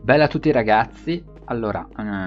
Bella a tutti ragazzi, allora,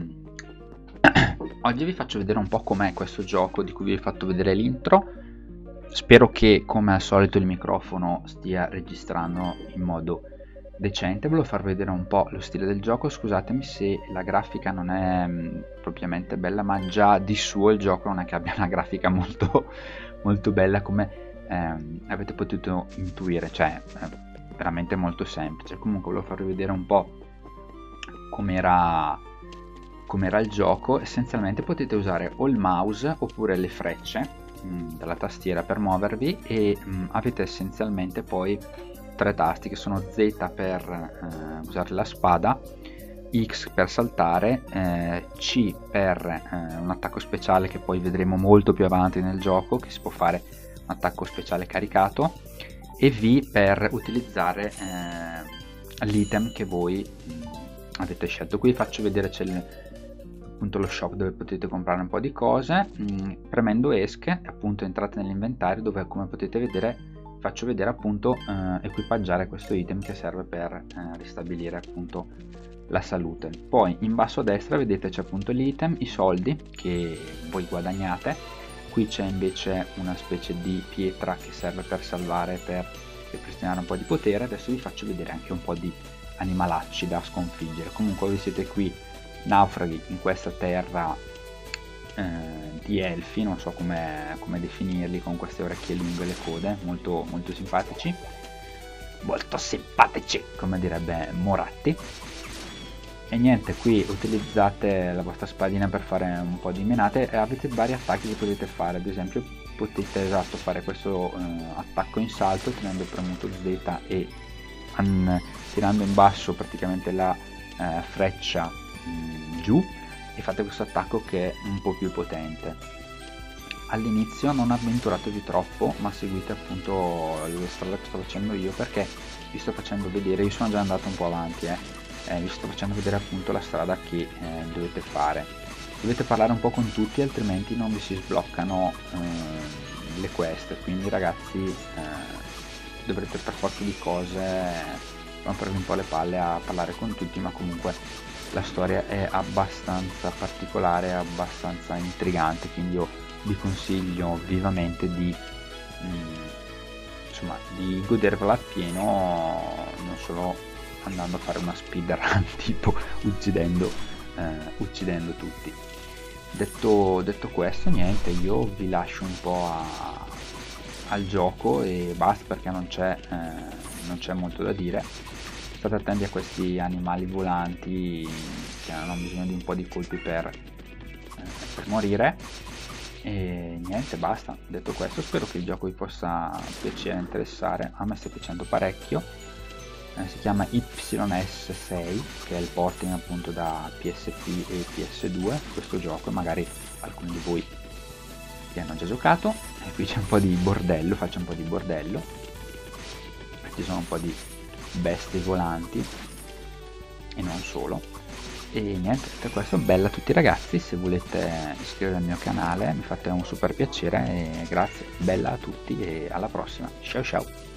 oggi vi faccio vedere un po' com'è questo gioco di cui vi ho fatto vedere l'intro. Spero che come al solito il microfono stia registrando in modo decente. Volevo farvi vedere un po' lo stile del gioco, scusatemi se la grafica non è propriamente bella, ma già di suo il gioco non è che abbia una grafica molto bella come avete potuto intuire, cioè è veramente molto semplice. Comunque volevo farvi vedere un po' com'era il gioco. Essenzialmente potete usare o il mouse oppure le frecce dalla tastiera per muovervi e avete essenzialmente poi tre tasti che sono Z per usare la spada, X per saltare, C per un attacco speciale che poi vedremo molto più avanti nel gioco, che si può fare un attacco speciale caricato, e V per utilizzare l'item che voi avete scelto. Qui faccio vedere, c'è appunto lo shop dove potete comprare un po' di cose. Premendo esche appunto entrate nell'inventario dove, come potete vedere, faccio vedere appunto equipaggiare questo item che serve per ristabilire appunto la salute. Poi in basso a destra vedete c'è appunto l'item, i soldi che voi guadagnate. Qui c'è invece una specie di pietra che serve per salvare, per ripristinare un po' di potere. Adesso vi faccio vedere anche un po' di animalacci da sconfiggere. Comunque voi siete qui naufraghi in questa terra di elfi, non so come definirli, con queste orecchie lunghe e le code, molto simpatici, come direbbe Moratti. E niente, qui utilizzate la vostra spadina per fare un po' di menate e avete vari attacchi che potete fare. Ad esempio potete fare questo attacco in salto tenendo premuto Z e tirando in basso praticamente la freccia giù, e fate questo attacco che è un po' più potente. All'inizio non avventuratevi troppo, ma seguite appunto la strada che sto facendo io, perché vi sto facendo vedere, io sono già andato un po' avanti, vi sto facendo vedere appunto la strada che dovete fare. Dovete parlare un po' con tutti, altrimenti non vi si sbloccano le quest, quindi ragazzi dovrete per forza di cose rompervi un po' le palle a parlare con tutti, ma comunque la storia è abbastanza particolare, abbastanza intrigante, quindi io vi consiglio vivamente di godervela appieno, non solo andando a fare una speedrun tipo uccidendo tutti. Detto questo, niente, io vi lascio un po' al gioco e basta, perché non c'è molto da dire. State attenti a questi animali volanti che hanno bisogno di un po' di colpi per morire. E niente, basta. Detto questo, spero che il gioco vi possa piacere e interessare. A me sta piacendo parecchio. Si chiama YS6, che è il porting appunto da PSP e PS2 questo gioco, e magari alcuni di voi che hanno già giocato. E qui c'è un po' di bordello, faccio un po' di bordello, ci sono un po' di bestie volanti e non solo. E niente, per questo bella a tutti ragazzi, se volete iscrivervi al mio canale mi fate un super piacere, e grazie, bella a tutti e alla prossima, ciao ciao.